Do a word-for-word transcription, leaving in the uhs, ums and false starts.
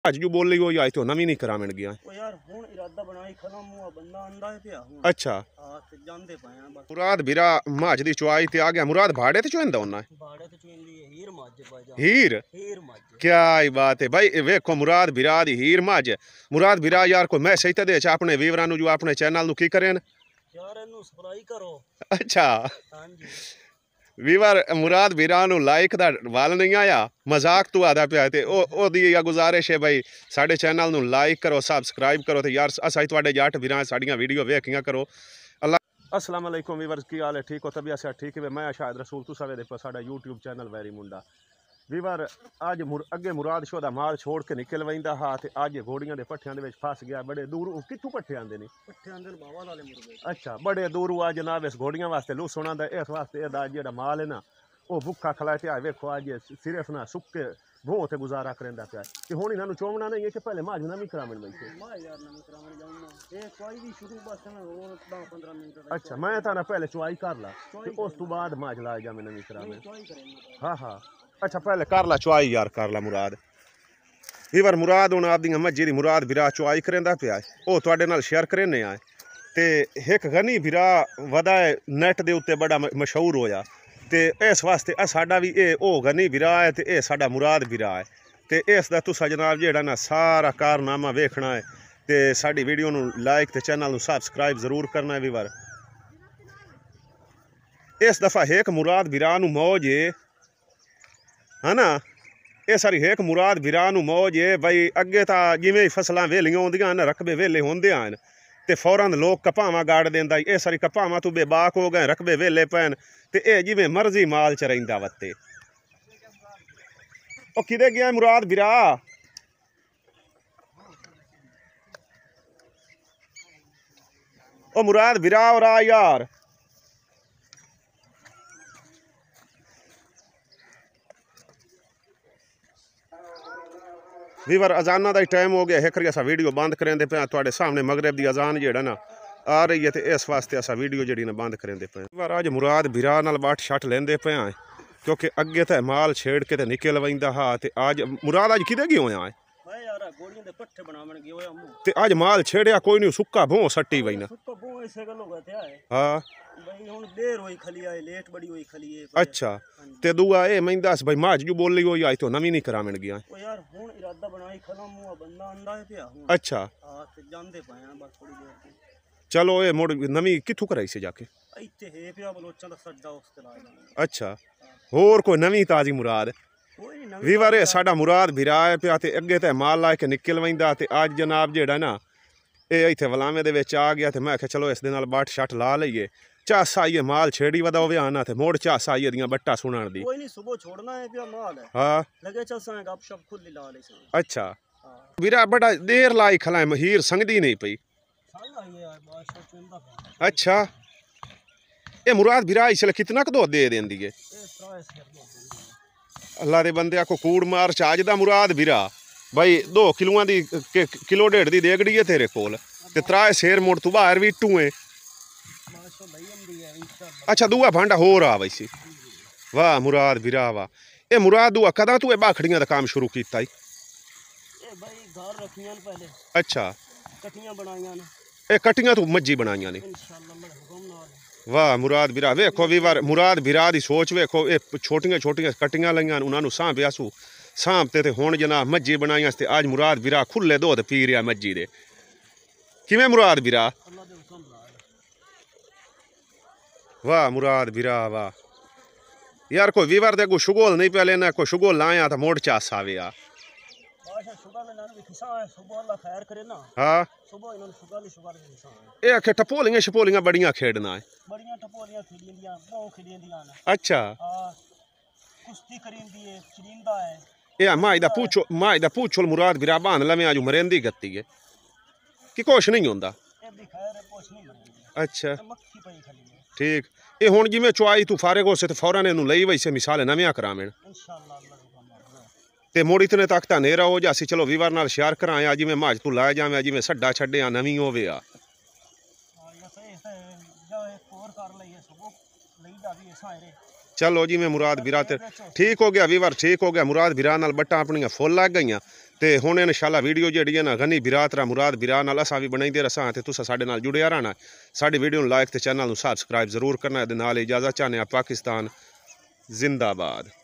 ਅੱਜ ਜੋ ਬੋਲੀ ਉਹ ਆਈ ਤੇ ਨਵੀਂ ਨਹੀਂ ਕਰਾਵਣ ਗਿਆ ਉਹ ਯਾਰ ਹੁਣ ਇਰਾਦਾ ਬਣਾਈ ਖਲਾ ਮੂਆ ਬੰਦਾ ਆਂਦਾ ਹੈ ਪਿਆ ਹੁਣ ਅੱਛਾ ਹਾਂ ਤੇ ਜਾਂਦੇ ਪਏ ਆ ਬਸ ਮੁਰਾਦ ਵੀਰਾ ਮਾਜ ਦੀ ਚੁਆਈ ਤੇ ਆ ਗਿਆ ਮੁਰਾਦ ਭਾੜੇ ਤੇ ਚੁੰਦਾ ਉਹਨਾਂ ਬਾੜੇ ਤੇ ਚੁੰਦੀ ਹੈ ਹੀਰ ਮੱਝ ਬਾਜਾ ਹੀਰ ਹੀਰ ਮੱਝ क्या ही बात है भाई वेखो मुराद बिरा दी हीर मज मुराद बिरा यार कोई मैसेज तो दे अपने वीवरां नु जो अपने चैनल नु की करें यार इनु सब्सक्राइब करो अच्छा हां जी वीवर मुराद बिरा नु लाइक दा वाल नहीं आया मजाक तू आदा पिया ते ओ ओ दी या गुजारिश है भाई साडे चैनल नु लाइक करो सब्सक्राइब करो ते यार असा तुहाडे जट वीरां साडीआं वीडियो वेखियां करो अल्लाह अस्सलाम वालेकुम वीवर की हाल है ठीक हो तबीयत से ठीक है मैं शायद रसूल तुसा वे देखो साडा यूट्यूब चैनल वैरी मुंडा ਵੀਵਾਰ ਅੱਜ ਮੁਰ ਅੱਗੇ ਮੁਰਾਦ ਸ਼ੋ ਦਾ ਮਾਲ ਛੋੜ ਕੇ ਨਿਕਲ ਵੈਂਦਾ ਹਾਂ ਤੇ ਅੱਜ ਘੋੜੀਆਂ ਦੇ ਪੱਠਿਆਂ ਦੇ ਵਿੱਚ ਫਸ ਗਿਆ ਬੜੇ ਦੂਰ ਕਿੱਥੋਂ ਪੱਠੇ ਆਂਦੇ ਨੇ ਪੱਠੇ ਆਂਦੇ ਨੇ ਬਾਵਾ ਵਾਲੇ ਮੁਰਗੇ ਅੱਛਾ ਬੜੇ ਦੂਰੋਂ ਆ ਜਨਾਬ ਇਸ ਘੋੜੀਆਂ ਵਾਸਤੇ ਲੂ ਸੁਣਾ ਦਾ ਇਸ ਵਾਸਤੇ ਇਹਦਾ ਜਿਹੜਾ ਮਾਲ ਹੈ ਨਾ ਉਹ ਭੁੱਖਾ ਖਲਾ ਤੇ ਆ ਵੇਖੋ ਅੱਜ ਸਿਰਫ ਨਾ ਸੁੱਕੇ ਭੋਂ ਤੇ ਗੁਜ਼ਾਰਾ ਕਰਦਾ ਪਿਆ ਤੇ ਹੁਣ ਇਹਨਾਂ ਨੂੰ ਚੋਮਣਾ ਨਹੀਂ ਹੈ ਕਿ ਪਹਿਲੇ ਮਾਜ ਨਾ ਵੀ ਕਰਾਵਣ ਬੈਠੇ ਮੈਂ ਯਾਰ ਨਾ ਕਰਾਵਣ ਜਾਊਂਗਾ ਇਹ ਕੋਈ ਵੀ ਸ਼ੁਰੂ ਬਸ ਮੈਂ ਹੋਰ ਦਸ ਪੰਦਰਾਂ ਮਿੰਟ ਦਾ ਅੱਛਾ ਮੈਂ ਤਾਂ ਨਾ ਪਹਿਲੇ ਚੁਆਈ ਕਰ ਲਾ ਤੇ ਉਸ ਤੋਂ ਬਾਅਦ ਮਾਜ ਲਾ ਜਾ ਮੈਂ ਨਵੀਂ ਕਰਾਵਣ ਚੁਆਈ ਕਰੇ ਹਾਂ ਹਾਂ अच्छा पहले कर ला चुआई यार कर ला मुराद वीवर मुराद हुण आपदी मज्जी दी मुराद बिरा चुआई करेंदा पिया ओ तुहाडे नाल शेयर करने आए ते एक गनी बिरा वदा नेट दे उत्ते बड़ा मशहूर होया ते इस वास्ते आ साडा भी ए ओ गनी बिरा है ते ए साडा मुराद बिरा है ते इस दा तुसा जनाब जेड़ा ना सारा कारनामा वेखना है ते साडी वीडियो नू लाइक ते चैनल नू सब्सक्राइब जरूर करना है वीवर इस दफा एक मुराद बिरा नू मौज है है ना ये सारी एक मुराद बिरा नू मौज है भाई अगे तो जिमें फसलां वेलियां होंदियां न रकबे वेले होंदे हैं ते फौरन लोग कपावां गाड़ देंदा ये सारी कपावां तो बेबाक हो गए रकबे वेले पैन ते ये जिमें मर्जी माल च रहिंदा वत्ते ओ किदे गया मुराद बिरा ओ मुराद बिरा और आ यार वीवर अजाना का टाइम हो गया एक असा वीडियो बंद करेंदे पे तुहाडे सामने मगरब की अजान जेड़ा ना आ रही है तो इस वास्ते असा वीडियो जी ना बंद करेंदे पे वीवर अज मुराद बिरा नाल बट शट लेंदे पे क्योंकि अगे तो माल छेड़ के तो निकल वैंदा हा ते अज मुराद अज किदे गयो है ते अज माल छेड़िया कोई नहीं सुक्का भों सट्टी वही ना हाँ अच्छा ते दुआ ए मैं दस भाई माज जो बोली वो आई तो नवी नहीं करावण गया यार हुन इरादा बनाई खला मुआ बंदा आंदा है पिया हुन अच्छा हां ते जानदे पए आ बस थोड़ी देर चलो ए मोड़ नवी किथु कराई से जाके इत्ते है पिया बलोचां दा सज्जा उस ते ला अच्छा होर कोई नवी ताजी मुराद वीवर ए साडा मुराद बिरा है पिया ते अगे ते माल ला के निकल वैंदा ते अज जनाब जेड़ा ना ए इत्थे वलामे दे विच आ गया ते मैं आख्या चलो इस दे नाल बट शट ला लईए चास आइए माल छेड़ी वदा होवे आना ते मोड़ चास आइए दियां बट्टा सुनण दी कोई नहीं सुबह छोड़ना है पिया माल है हां लगे चल सा गपशप खुद ला ले अच्छा वीरा बड़ा देर लाई खला महीर संगदी नहीं पई संग आई यार बादशाह चुंदा अच्छा ए मुराद बिरा इसले कितना क दो दे देंदी है अल्लाह दे बंदे को कूड़ मार चाज दा मुराद बिरा भाई दो किलोआं दी किलो डेढ़ दी देगड़ी है तेरे कोल ते त्राए शेर मोड़ तू बाहर भी टू है अच्छा दुआ भांडा हो रहा वैसे वाह मुराद बिरा वाह ए मुराद दुआ कदा तू ए बाखड़ियां दा काम शुरू कीता ई ए भाई घर रखियां पहले अच्छा कटियां बनाईयां ने ए कटियां तू मज्जी बनाईयां ने इंशाअल्लाह मेरे हुक्म नाल वाह मुराद बिरा वेखो वीवर मुराद बिरा दी सोच वेखो ए छोटियां छोटियां कटियां लईयां उन्हां नु सांभिया सू सांभते ते हुण जनाब मज्जी बनाईयां ते अज मुराद बिरा खुले दुध पी रिया मज्जी दे किवें मुराद बिरा वाह मुराद बिरा वाह यार कोई वीवर दे को शुगोल नहीं पहले ना कोई शुगोल लाया तो मोड़ चास आवे आ बादशाह शुगर ले लाने भी खिसा है सुबह अल्लाह खैर करे ना हां सुबह इन्होंने शुगर ली शुगर ली खिसा है ए आखे टपोलियां शपोलियां बड़ियां खेड़ना है बड़ियां टपोलियां खेलियां बहु खेलियां ना अच्छा हां कुश्ती करींदी है खिलिंदा है ए माई दा पूछो माई दा पूछो मुराद बिरा बांध लवे आज मरेंदी गत्ती है कि कुछ नहीं होंदा ए भी खैर है कुछ नहीं मरेंदी अच्छा मक्खी पई खाली ठीक ये हुण जिवें चुआई तू फारिग हो से ते फौरन इनू लई वैसे मिसाल नवियां करावें इंशाअल्लाह अल्लाह ते मोड़ इतने तक तां नेरा हो जासी चलो वीवर नाल शेयर कराया जिवें माज तू लाए जावें जिवें सड्डा छड्डिया नवीं होवे आ चलो जी मैं मुराद बिरा ते ठीक हो गया वीवर ठीक हो गया मुराद बिरा नाल बट्टा अपनियां फुल लग गईयां ਤੇ ਹੁਣ ਇਨਸ਼ਾਅੱਲਾ ਵੀਡੀਓ ਜਿਹੜੀ ਹੈ ਨਾ ਗਨੀ ਵੀਰਾ ਤਰਾ ਮੁਰਾਦ ਵੀਰਾ ਨਾਲ ਅਸਾਂ ਵੀ ਬਣਾਈਂਦੇ ਰਸਾਂ ਤੇ ਤੁਸੀਂ ਸਾਡੇ ਨਾਲ ਜੁੜਿਆ ਰਹਿਣਾ। ਸਾਡੀ ਵੀਡੀਓ ਨੂੰ ਲਾਈਕ ਤੇ ਚੈਨਲ ਨੂੰ ਸਬਸਕ੍ਰਾਈਬ ਜ਼ਰੂਰ ਕਰਨਾ। ਦੇ ਨਾਲ ਇਜਾਜ਼ਤ ਚਾਹੁੰਦੇ ਹਾਂ। ਪਾਕਿਸਤਾਨ ਜ਼ਿੰਦਾਬਾਦ।